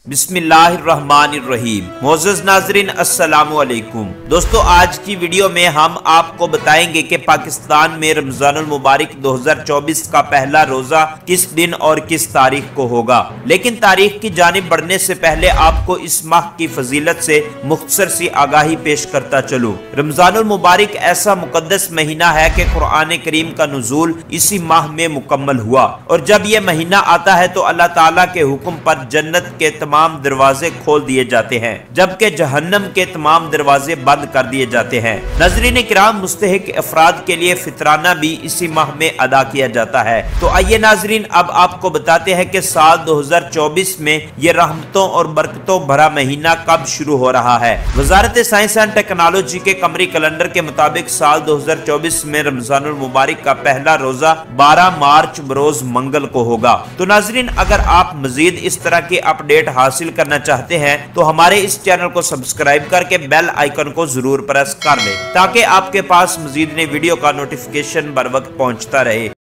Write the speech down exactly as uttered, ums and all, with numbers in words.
बिस्मिल्लाहिर्रहमानिर्रहीम। मोअज़्ज़ज़ नाज़रीन, अस्सलामु अलैकुम। दोस्तों, आज की वीडियो में हम आपको बताएंगे कि पाकिस्तान में रमज़ानुल मुबारक दो हज़ार चौबीस का पहला रोजा किस दिन और किस तारीख को होगा। लेकिन तारीख की जानिब बढ़ने से पहले आपको इस माह की फजीलत से मुख्तसर सी आगाही पेश करता चलूं। रमज़ानुल मुबारक ऐसा मुकद्दस महीना है कि कुरान करीम का नुज़ूल इसी माह में मुकम्मल हुआ, और जब यह महीना आता है तो अल्लाह ताला के हुक्म पर जन्नत के तमाम दरवाजे खोल दिए जाते हैं, जबकि जहन्नम के तमाम दरवाजे बंद कर दिए जाते हैं। नाज़रीन किराम, मुस्तहिक अफराद के लिए फितराना भी इसी माह में अदा किया जाता है। तो आइए नाज़रीन, अब आपको बताते हैं कि साल दो हज़ार चौबीस में यह रहमतों और बरकतों भरा महीना कब शुरू हो रहा है। वजारत साइंस एंड टेक्नोलॉजी के कमरी कैलेंडर के मुताबिक साल दो हज़ार चौबीस में रमज़ानुल मुबारक का पहला रोजा बारह मार्च बरोज मंगल को होगा। तो नाज़रीन, अगर आप मजीद इस तरह की अपडेट हासिल करना चाहते हैं तो हमारे इस चैनल को सब्सक्राइब करके बेल आइकन को जरूर प्रेस कर लें, ताकि आपके पास मजीद नई वीडियो का नोटिफिकेशन बर वक्त पहुंचता रहे।